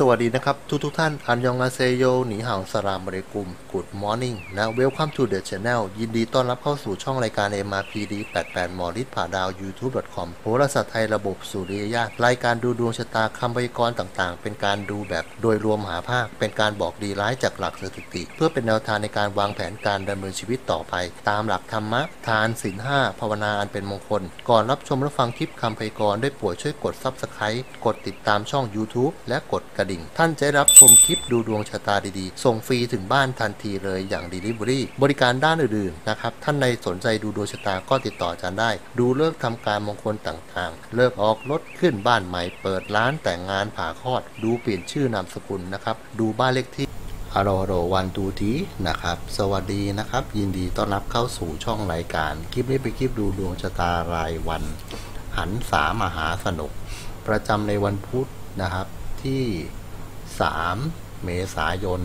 วัสดีนะครับทุกท่านอันยองอาเซโยหนีห่าวสลามอะลัยกุม Good Morning และ Welcome to the Channel ยินดีต้อนรับเข้าสู่ช่องรายการ MRPD 88หมอฤทธิ์ผ่าดาว YouTube.com โหราศาสตร์ไทยระบบสุริยญาณรายการดูดวงชะตาคำพยากรณ์ต่างๆเป็นการดูแบบโดยรวมหาภาคเป็นการบอกดีร้ายจากหลักสถิติเพื่อเป็นแนวทางในการวางแผนการดำเนินชีวิตต่อไปตามหลักธรรมะทานศีล5ภาวนาอันเป็นมงคลก่อนรับชมและฟังคลิปคำพยากรณ์ได้โปรดช่วยกด Subscribe กดติดตามช่อง YouTube และกดกระดิ่งท่านจะรับชมคลิปดูดวงชะตาดีๆส่งฟรีถึงบ้านทันทีเลยอย่าง Delivery บริการด้านอื่นๆนะครับท่านใดสนใจดูดวงชะตาก็ติดต่ออาจารย์ได้ดูเลิกทำการมงคลต่างๆเลิกออกรถขึ้นบ้านใหม่เปิดร้านแต่งงานผ่าคลอดดูเปลี่ยนชื่อนามสกุลนะครับดูบ้านเลขที่อโรวันตูทีนะครับสวัสดีนะครับยินดีต้อนรับเข้าสู่ช่องรายการคลิปนี้เป็นคลิปดูดวงชะตารายวันหันษามหาสนุกประจำในวันพุธนะครับที่3 เมษายน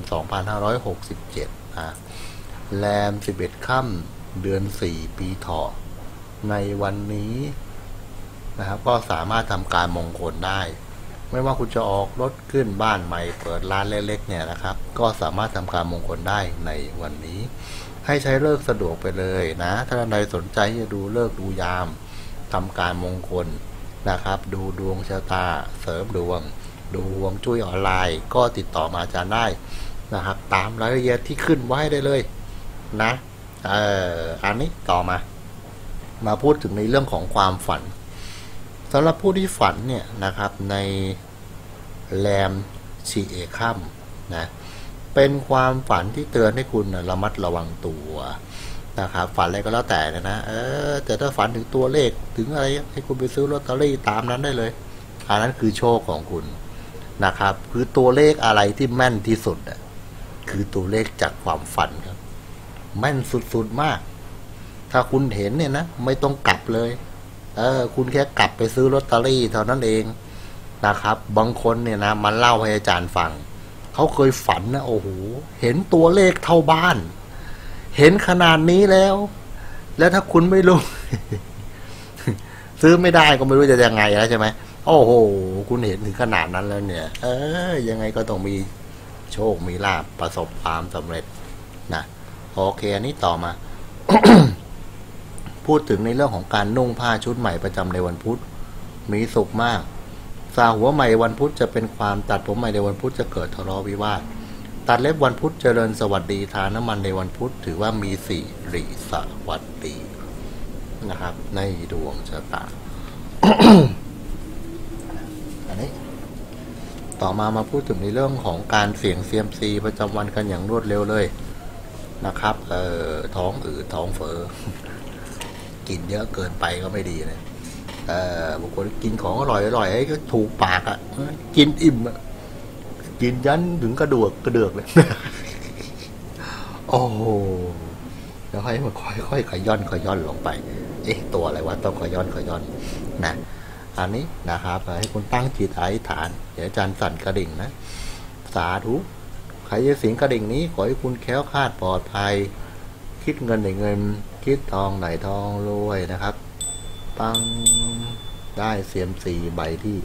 2567นะแรม 11 ค่ำเดือน 4 ปีเถาะในวันนี้นะครับก็สามารถทำการมงคลได้ไม่ว่าคุณจะออกรถขึ้นบ้านใหม่เปิดร้านเล็กๆเนี่ยนะครับก็สามารถทำการมงคลได้ในวันนี้ให้ใช้ฤกษ์สะดวกไปเลยนะถ้าท่านใดสนใจจะดูฤกษ์ดูยามทำการมงคลนะครับดูดวงชะตาเสริมดวงดูฮวงจุ้ยออนไลน์ก็ติดต่อมาอาจารย์ได้นะครับตามรายละเอียดที่ขึ้นไว้ได้เลยนะอันนี้ต่อมาพูดถึงในเรื่องของความฝันสำหรับผู้ที่ฝันเนี่ยนะครับในแรมชีเอค่ำนะเป็นความฝันที่เตือนให้คุณระมัดระวังตัวนะครับฝันอะไรก็แล้วแต่นะแต่ถ้าฝันถึงตัวเลขถึงอะไรให้คุณไปซื้อลอตเตอรี่ตามนั้นได้เลยอันนั้นคือโชคของคุณนะครับคือตัวเลขอะไรที่แม่นที่สุดคือตัวเลขจากความฝันครับแม่นสุดๆมากถ้าคุณเห็นเนี่ยนะไม่ต้องกลับเลยคุณแค่กลับไปซื้อลอตเตอรี่เท่านั้นเองนะครับบางคนเนี่ยนะมันเล่าให้อาจารย์ฟังเขาเคยฝันนะโอ้โหเห็นตัวเลขเท่าบ้านเห็นขนาดนี้แล้วถ้าคุณไม่รู้ ซื้อไม่ได้ก็ไม่รู้จะยังไงแล้วใช่ไหมโอ้โหคุณเห็นถึงขนาดนั้นแล้วเนี่ยยังไงก็ต้องมีโชคมีลาภประสบความสำเร็จนะโอเคอันนี้ต่อมา พูดถึงในเรื่องของการนุ่งผ้าชุดใหม่ประจำในวันพุธมีสุขมากสาหัวใหม่วันพุธจะเป็นความตัดผมใหม่ในวันพุธจะเกิดทะเลาะวิวาทตัดเล็บวันพุธเจริญสวัสดีทาน้ำมันในวันพุธถือว่ามีสิริสวัสดีนะครับในดวงชะตา อันนี้ต่อมาพูดถึงในเรื่องของการเสี่ยงเซียมซีประจำวันกันอย่างรวดเร็วเลยนะครับท้องอืดท้องเฟ้อ กินเยอะเกินไปก็ไม่ดีเลยบางคนกินของอร่อยก็ถูกปากกินอิ่มกินยันถึงกระเดือกเลย โอ้โหแล้วให้มันค่อยๆขย่อนลงไปตัวอะไรวะต้องขย่อนนะอันนี้นะครับให้คุณตั้งจิตอธิษฐานเดี๋ยวอาจารย์สั่นกระดิ่งนะสาธุใครจะเสียงกระดิ่งนี้ขอให้คุณแคล้วคลาดปลอดภัยคิดเงินได้เงินคิดทองไหนทองรวยนะครับปังได้เซียมซีใบที่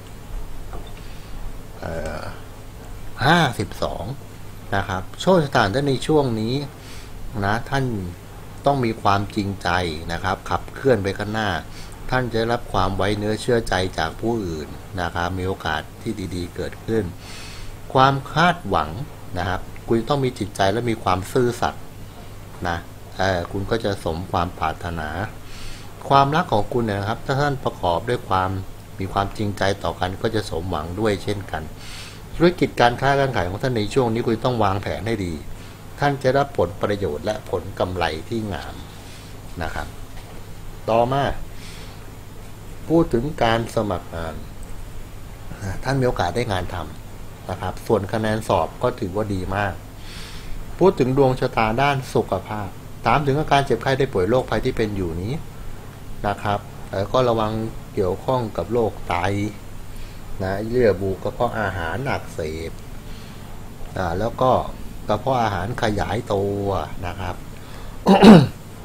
52นะครับโชคชะตาท่านในช่วงนี้นะท่านต้องมีความจริงใจนะครับขับเคลื่อนไปข้างหน้าท่านจะรับความไว้เนื้อเชื่อใจจากผู้อื่นนะครับมีโอกาสที่ดีๆเกิดขึ้นความคาดหวังนะครับคุณต้องมีจิตใจและมีความซื่อสัตย์นะคุณก็จะสมความปรารถนาความรักของคุณเนี่ยนะครับถ้าท่านประกอบด้วยความมีความจริงใจต่อกันก็จะสมหวังด้วยเช่นกันธุรกิจการค้าการขายของท่านในช่วงนี้คุณต้องวางแผนให้ดีท่านจะรับผลประโยชน์และผลกำไรที่งามนะครับต่อมาพูดถึงการสมัครงานท่านมีโอกาสได้งานทำนะครับส่วนคะแนนสอบก็ถือว่าดีมากพูดถึงดวงชะตาด้านสุขภาพถามถึงอาการเจ็บไข้ได้ป่วยโรคภัยที่เป็นอยู่นี้นะครับก็ระวังเกี่ยวข้องกับโรคไตนะเยื่อบุกระเพาะอาหารอักเสบแล้วก็กระเพาะอาหารขยายตัวนะครับ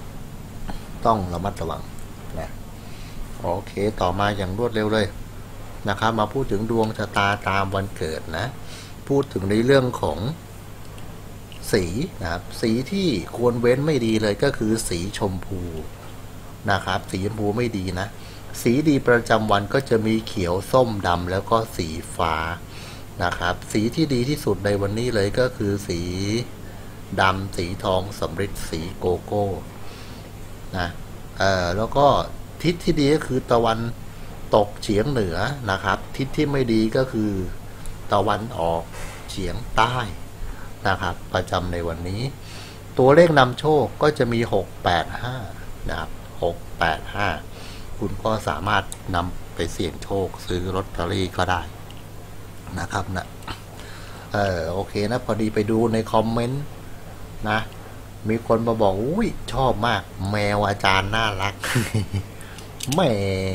ต้องระมัดระวังนะโอเคต่อมาอย่างรวดเร็วเลยนะครับมาพูดถึงดวงชะตาตามวันเกิดนะพูดถึงในเรื่องของสีนะครับสีที่ควรเว้นไม่ดีเลยก็คือสีชมพูนะครับสีชมพูไม่ดีนะสีดีประจำวันก็จะมีเขียวส้มดำแล้วก็สีฟ้านะครับสีที่ดีที่สุดในวันนี้เลยก็คือสีดำสีทองสำริดสีโกโก้นะแล้วก็ทิศที่ดีก็คือตะวันตกเฉียงเหนือนะครับทิศที่ไม่ดีก็คือตะวันออกเฉียงใต้นะครับประจำในวันนี้ตัวเลขนำโชคก็จะมี685นะครับ685คุณก็สามารถนำไปเสี่ยงโชคซื้อลอตเตอรี่ก็ได้นะครับนะโอเคนะพอดีไปดูในคอมเมนต์นะมีคนมาบอกอุ้ยชอบมากแมวอาจารย์น่ารัก แหม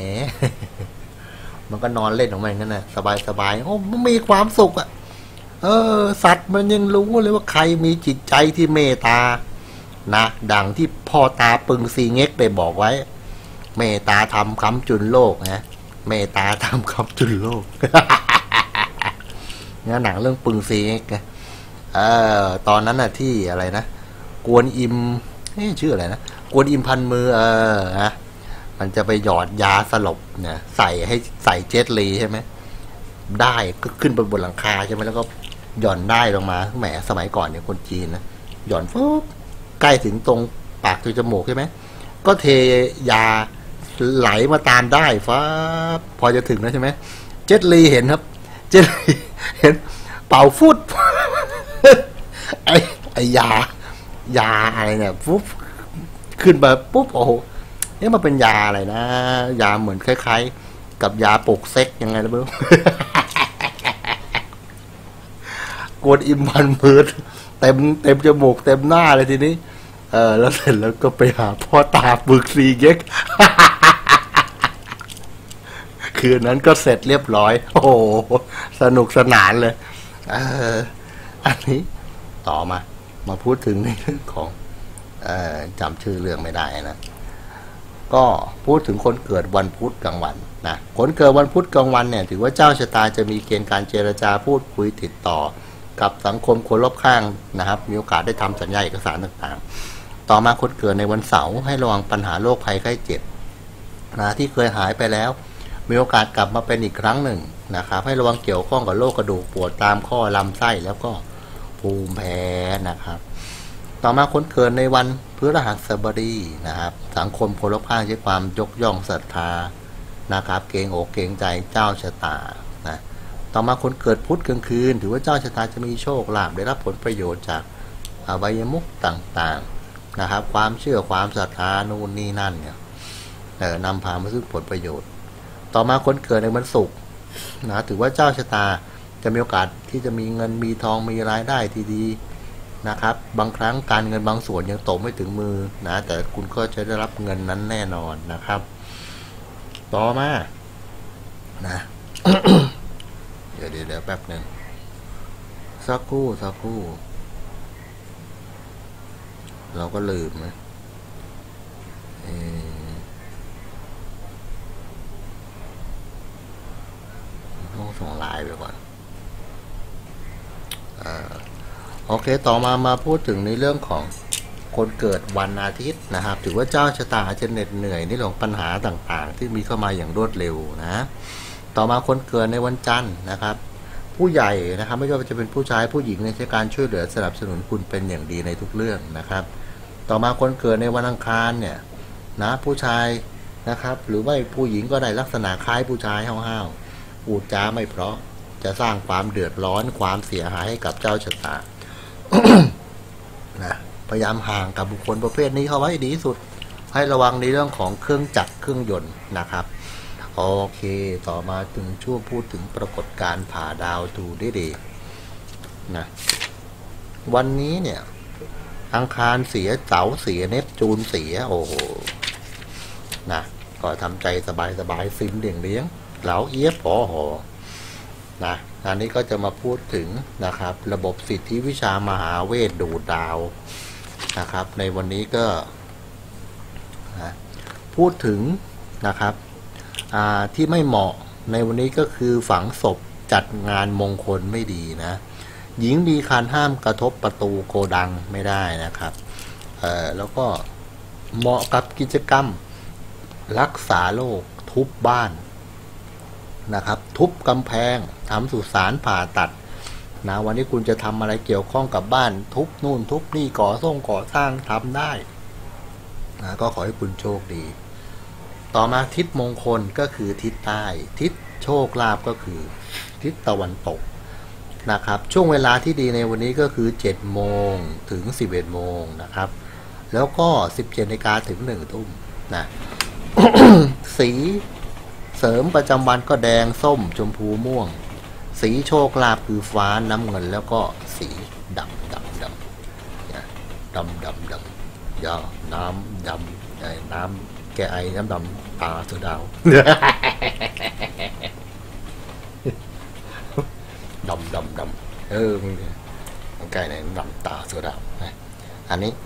มันก็นอนเล่นของมันกันนะสบายโอ้มันมีความสุขอ่ะสัตว์มันยังรู้เลยว่าใครมีจิตใจที่เมตตานะดังที่พ่อตาปึงซีเง็กได้บอกไว้เมตตาทำคำจุนโลกนะเมตตาทำคำจุนโลก เนี่ยหนังเรื่องปึงซีเง็กตอนนั้นน่ะที่อะไรนะกวนอิมชื่ออะไรนะกวนอิมพันมือนะมันจะไปหยอดยาสลบเนี่ยใส่เจ็ตลีใช่ไหมได้ก็ขึ้นไปบนหลังคาใช่ไหมแล้วก็หย่อนได้ลงมาแหมสมัยก่อนเนี่ยคนจีนนะหย่อนปุ๊บใกล้ถึงตรงปากจมูกใช่ไหมก็เทยาไหลมาตามได้ฟ้าพอจะถึงแล้วใช่ไหมเจ็ตลีเห็นครับเจ็ตลีเห็นเป่าฟุต ไอยาอะไรเนี่ยปุ๊บขึ้นมาปุ๊บโอ้โหนี่มันเป็นยาอะไรนะยาเหมือนคล้ายๆกับยาปลุกเซ็กยังไงนะไม่รู้ กวนอิมพันมือเต็มจมูกเต็มหน้าเลยทีนี้แล้วเสร็จแล้วก็ไปหาพ่อตาบึกซีเย็ก คืนนั้นก็เสร็จเรียบร้อยโอ้โหสนุกสนานเลยอันนี้ต่อมาพูดถึงในเรื่องของจำชื่อเรื่องไม่ได้นะก็พูดถึงคนเกิดวันพุธกลางวันนะคนเกิดวันพุธกลางวันเนี่ยถือว่าเจ้าชะตาจะมีเกณฑ์การเจรจาพูดคุยติดต่อกับสังคมคนรอบข้างนะครับมีโอกาสได้ทำสัญญาเอกสารต่างๆต่อมาคนเกิดในวันเสาร์ให้ระวังปัญหาโรคภัยไข้เจ็บนะที่เคยหายไปแล้วมีโอกาสกลับมาเป็นอีกครั้งหนึ่งนะครับให้ระวังเกี่ยวข้องกับโรคกระดูกปวดตามข้อลำไส้แล้วก็ภูมิแพ้นะครับต่อมาคนเกิดในวันพฤหัสบดีนะครับสังคมคนรอบข้างใช้ความยกย่องศรัทธานะครับเกรงอกเกรงใจเจ้าชะตานะต่อมาคนเกิดพุธกลางคืนถือว่าเจ้าชะตาจะมีโชคลาภได้รับผลประโยชน์จากอบายมุขต่างๆนะครับความเชื่อความศรัทธานู่นนี่นั่นเนี่ยนำพามาซึ่งผลประโยชน์ต่อมาคนเกิดในวันศุกร์นะถือว่าเจ้าชะตาจะมีโอกาสที่จะมีเงินมีทองมีรายได้ที่ดีนะครับบางครั้งการเงินบางส่วนยังตกไม่ถึงมือนะแต่คุณก็จะได้รับเงินนั้นแน่นอนนะครับต่อมานะ เดี๋ยวแป๊บหนึ่งสักครู่เราก็ลืมนะต้องส่งไลน์ไปก่อนโอเคต่อมาพูดถึงในเรื่องของคนเกิดวันอาทิตย์นะครับถือว่าเจ้าชะตาจะเหน็ดเหนื่อยในเรื่องปัญหาต่างๆที่มีเข้ามาอย่างรวดเร็วนะต่อมาคนเกิดในวันจันทร์นะครับผู้ใหญ่นะครับไม่ว่าจะเป็นผู้ชายผู้หญิงในการช่วยเหลือสนับสนุนคุณเป็นอย่างดีในทุกเรื่องนะครับต่อมาคนเกิดในวันอังคารเนี่ยนะผู้ชายนะครับหรือว่าผู้หญิงก็ได้ลักษณะคล้ายผู้ชายห้าวๆพูดจาไม่เพราะจะสร้างความเดือดร้อนความเสียหายให้กับเจ้าชะตา นะพยายามห่างกับบุคคลประเภทนี้เข้าไว้ดีที่สุดให้ระวังในเรื่องของเครื่องจักรเครื่องยนต์นะครับโอเคต่อมาถึงช่วงพูดถึงปรากฏการณ์ผ่าดาวดูได้ดีนะวันนี้เนี่ยอังคารเสียเสาร์เสียเนปจูนเสียโอ้โหนะก็ทำใจสบายซิมเลี้ยงเหลาเอี๊ยบพอหอนะอันนี้ก็จะมาพูดถึงนะครับระบบสิทธิวิชามหาเวทดูดาวนะครับในวันนี้ก็พูดถึงนะครับที่ไม่เหมาะในวันนี้ก็คือฝังศพจัดงานมงคลไม่ดีนะหญิงมีคันห้ามกระทบประตูโกดังไม่ได้นะครับแล้วก็เหมาะกับกิจกรรมรักษาโรคทุบบ้านนะครับทุบกำแพงทำสุสานผ่าตัดนะวันนี้คุณจะทำอะไรเกี่ยวข้องกับบ้านทุบนู่นทุบนี่ก่อสร้างทำได้นะก็ขอให้คุณโชคดีต่อมาทิศมงคลก็คือทิศใต้ทิศโชคลาภก็คือทิศตะวันตกนะครับช่วงเวลาที่ดีในวันนี้ก็คือ7 โมงถึง 11 โมงนะครับแล้วก็ 17 นาฬิกาถึง 1 ทุ่มนะ สีเสริมประจำวันก็แดงส้มชมพูม่วงสีโชคลาภคือฟ้าน้ำเงินแล้วก็สีดำยาน้ำน้ำแกไอน้ำดำตาเสือดาว ดำมันใกล้ไหนดำตาเสือดาวอันนี้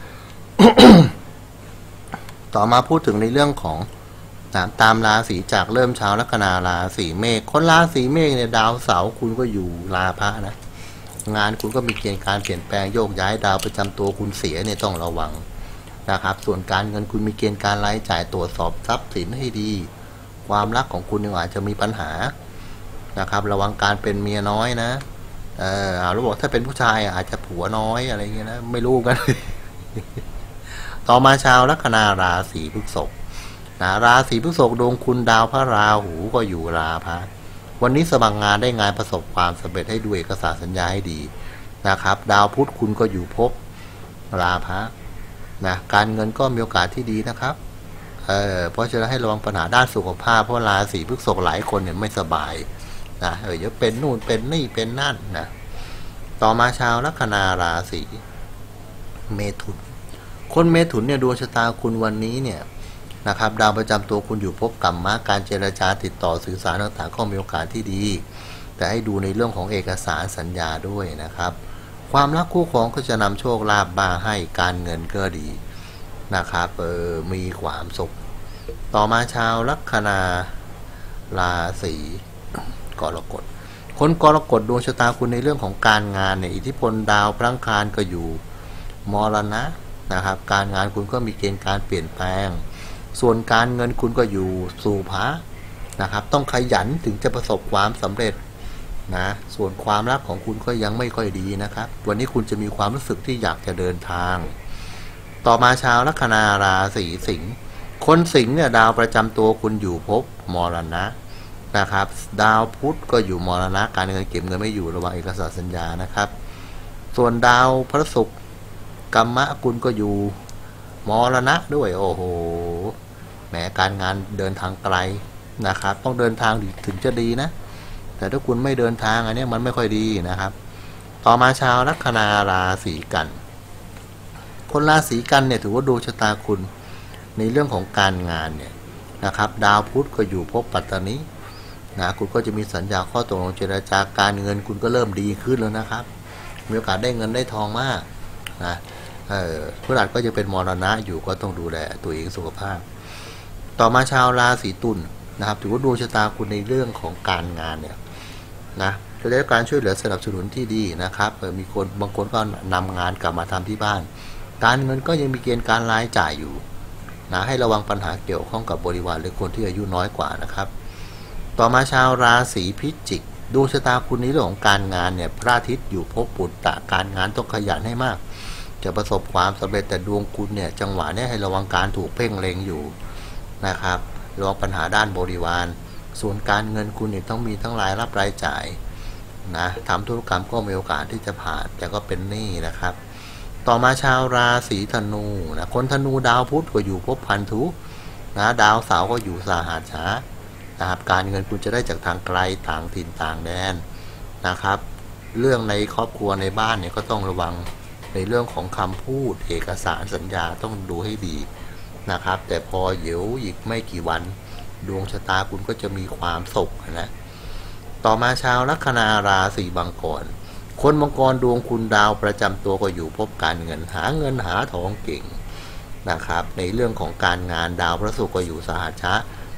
ต่อมาพูดถึงในเรื่องของตามราศีจากเริ่มเช้าลัคนาราศีเมษคนราศีเมษเนี่ยดาวเสาร์คุณก็อยู่ราพะนะงานคุณก็มีเกณฑ์การเปลี่ยนแปลงโยกย้ายดาวประจำตัวคุณเสียเนี่ยต้องระวังนะครับส่วนการเงินคุณมีเกณฑ์การรายจ่ายตรวจสอบทรัพย์สินให้ดีความรักของคุณอาจจะมีปัญหานะครับระวังการเป็นเมียน้อยนะเราบอกถ้าเป็นผู้ชายอาจจะผัวน้อยอะไรเงี้ยนะไม่รู้กัน ต่อมาชาวลัคนาราศีพฤษภนะราศีพฤษภดวงคุณดาวพระราหูก็อยู่ราพะวันนี้สมัครงานได้งานประสบความสำเร็จให้ดูเอกสารสัญญาให้ดีนะครับดาวพุธคุณก็อยู่ภพราพะนะการเงินก็มีโอกาสที่ดีนะครับเพราะฉะนั้นให้ระวังปัญหาด้านสุขภาพเพราะราศีพฤษภหลายคนเนี่ยไม่สบายนะเดี๋ยวเป็นนู่นเป็นนี่เป็นนั่นนะต่อมาชาวลัคนาราศีเมถุนคนเมถุนเนี่ยดวงชะตาคุณวันนี้เนี่ยนะครับดาวประจำตัวคุณอยู่ภพกรรมะการเจรจาติดต่อสื่อสารต่างๆก็มีโอกาสที่ดีแต่ให้ดูในเรื่องของเอกสารสัญญาด้วยนะครับความรักคู่ครองก็จะนำโชคลาภมาให้การเงินก็ดีนะครับมีความสุขต่อมาชาวลัคนาราศีกรกฎคนกรกฎดวงชะตาคุณในเรื่องของการงานเนี่ยอิทธิพลดาวพลังคารก็อยู่มรณะนะครับการงานคุณก็มีเกณฑ์การเปลี่ยนแปลงส่วนการเงินคุณก็อยู่สู่พระนะครับต้องขยันถึงจะประสบความสำเร็จนะส่วนความรักของคุณก็ยังไม่ค่อยดีนะครับวันนี้คุณจะมีความรู้สึกที่อยากจะเดินทางต่อมาชาวลัคนาราศีสิงห์คนสิงห์เนี่ยดาวประจำตัวคุณอยู่ภพมรณะนะครับดาวพุธก็อยู่มรณะการเงินเก็บเงินไม่อยู่ระวังเอกสารสัญญานะครับส่วนดาวพระศุกร์กรรมะคุณก็อยู่มรณะด้วยโอ้โหแหมการงานเดินทางไกลนะครับต้องเดินทางถึงจะดีนะแต่ถ้าคุณไม่เดินทางอันนี้มันไม่ค่อยดีนะครับต่อมาชาวลัคนาราศีกันคนราศีกันเนี่ยถือว่าดวงชะตาคุณในเรื่องของการงานเนี่ยนะครับดาวพุธก็อยู่ภพปัตตานีนะคุณก็จะมีสัญญาข้อตกลงเจรจาการเงินคุณก็เริ่มดีขึ้นแล้วนะครับมีโอกาสได้เงินได้ทองมากนะพฤหัสก็จะเป็นมรณะอยู่ก็ต้องดูแลตัวเองสุขภาพต่อมาชาวราศีตุลนะครับถือว่าดวงชะตาคุณในเรื่องของการงานเนี่ยนะจะได้การช่วยเหลือสนับสนุนที่ดีนะครับมีคนบางคนก็นำงานกลับมาทำที่บ้านการเงินก็ยังมีเกณฑ์การรายจ่ายอยู่นะให้ระวังปัญหาเกี่ยวข้องกับบริวารหรือคนที่อายุน้อยกว่านะครับต่อมาชาวราศีพิจิกดวงชะตาคุณในเรื่องของการงานเนี่ยพระอาทิตย์อยู่ภพปุตตะการงานต้องขยันให้มากจะประสบความสำเร็จแต่ดวงคุณเนี่ยจังหวะนี้ให้ระวังการถูกเพ่งเล็งอยู่นะครับระวังปัญหาด้านบริวารส่วนการเงินคุณเนี่ยต้องมีทั้งรายรับรายจ่ายนะทำธุรกรรมก็มีโอกาสที่จะผ่านแต่ก็เป็นหนี้นะครับต่อมาชาวราศีธนูนะคนธนูดาวพุธก็อยู่ภพพันธุนะดาวเสาร์ก็อยู่สหัสฉะนะครับการเงินคุณจะได้จากทางไกลต่างถิ่นต่างแดนนะครับเรื่องในครอบครัวในบ้านเนี่ยก็ต้องระวังในเรื่องของคำพูดเอกสารสัญญาต้องดูให้ดีนะครับแต่พอเดี๋ยวอีกไม่กี่วันดวงชะตาคุณก็จะมีความสุขนะต่อมาชาวลัคนาราศีมังกรคนมังกรดวงคุณดาวประจำตัวก็อยู่พบการเงินหาเงินหาทองเก่งนะครับในเรื่องของการงานดาวพระศุกร์ก็อยู่สหัสฉะ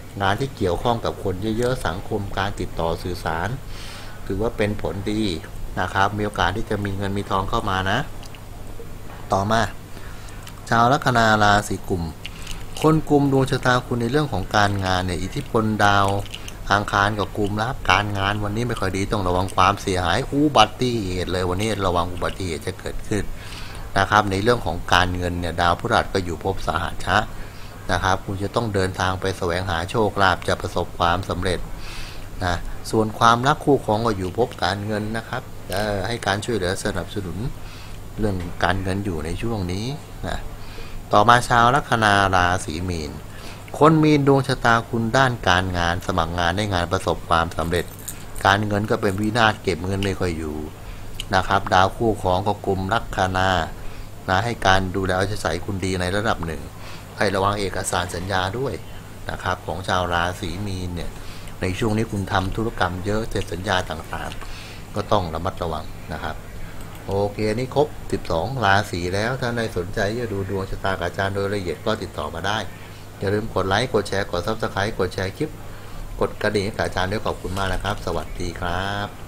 งานที่เกี่ยวข้องกับคนเยอะๆสังคมการติดต่อสื่อสารถือว่าเป็นผลดีนะครับมีโอกาสที่จะมีเงินมีทองเข้ามานะต่อมาชาวลัคนาราศีกุมคนกุมดวงชะตาคุณในเรื่องของการงานเนี่ยอิทธิพลดาวอังคารกับกุมรับการงานวันนี้ไม่ค่อยดีต้องระวังความเสียหายอุบัติเหตุเลยวันนี้ระวังอุบัติเหตุจะเกิดขึ้นนะครับในเรื่องของการเงินเนี่ยดาวพฤหัสก็อยู่ภพสหัชชะนะครับคุณจะต้องเดินทางไปแสวงหาโชคลาภจะประสบความสำเร็จนะส่วนความรักคู่ครองก็อยู่ภพการเงินนะครับให้การช่วยเหลือสนับสนุนเรื่องการเงินอยู่ในช่วงนี้นะต่อมาชาวลัคนาราศีมีนคนมีนดวงชะตาคุณด้านการงานสมัครงานได้งานประสบความสำเร็จการเงินก็เป็นวินาศเก็บเงินไม่ค่อยอยู่นะครับดาวคู่ครองก็กุมลัคนาให้การดูแลใช้สายคุณดีในระดับหนึ่งให้ระวังเอกสารสัญญาด้วยนะครับของชาวราศีมีนเนี่ยในช่วงนี้คุณทำธุรกรรมเยอะเซ็นสัญญาต่างๆก็ต้องระมัดระวังนะครับโอเคนี่ครบ12ราศีแล้วถ้าใครสนใจจะดูดวงชะตากับอาจารย์โดยละเอียดก็ติดต่อมาได้อย่าลืมกดไลค์กดแชร์กด Subscribe กดแชร์คลิปกดกระดิ่งให้กับอาจารย์ด้วยขอบคุณมากนะครับสวัสดีครับ